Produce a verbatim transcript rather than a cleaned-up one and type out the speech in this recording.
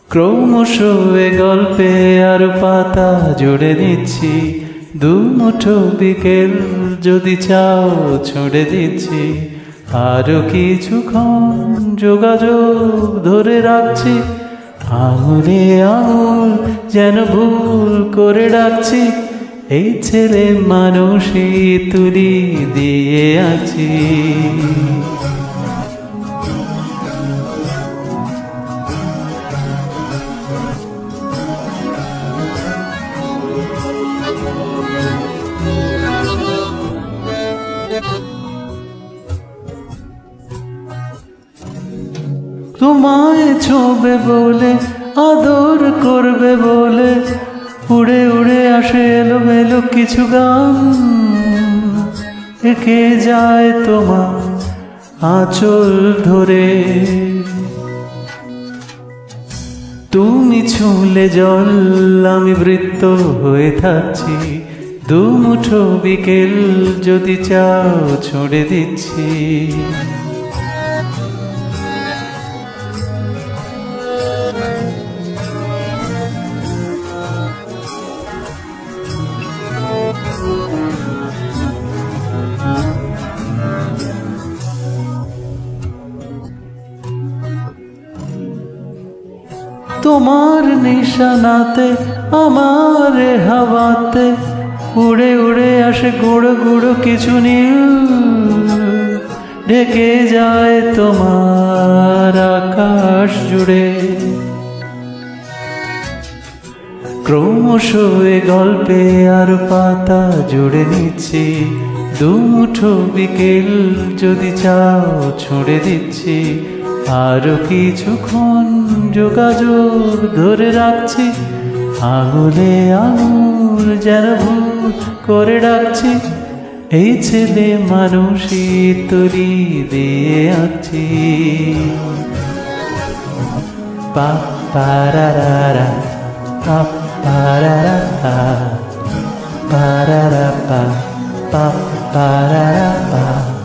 ক্রমশ এ গল্পে আর পাতা জুড়ে দিচ্ছি, দু মুঠো বিকেল যদি চাও ছুঁড়ে দিচ্ছি। আরো কিছুক্ষণ যোগাযোগ ধরে রাখছি, আঙুলে আঙুল যেন ভুল করে ডাকছি। এই ছেলে মানুষই তুলি দিয়ে আছি। তোমায় ছোঁবে বলে, আদর করবে বলে, উড়ে উড়ে আসে এলোমেলো কিছু গান, এঁকে যায় তোমার আঁচল ধরে। তুমি ছুঁলে জল, আমি বৃত্ত হয়ে থাকছি, দু মুঠো বিকেল যদি চাও ছুঁড়ে দিচ্ছি। তোমার নিশানাতে আমার হাওয়াতে উড়ে উড়ে আসে গুঁড়ো গুঁড়ো কিছু নীল, ঢেকে যায় তোমার আকাশ জুড়ে। ক্রমশ এ গল্পে আর পাতা জুড়ে নিচ্ছি, দু মুঠো বিকেল যদি চাও ছুঁড়ে দিচ্ছি। আরো কিছুক্ষণ যোগাযোগ ধরে রাখছি, আঙুলে আঙুল যেন ভুল করে ডাকছি। এই ছেলে মানুষই তুলি দিয়ে আছি। পা পারারা পা পারারা পা পারারা পা পা পারারা পা।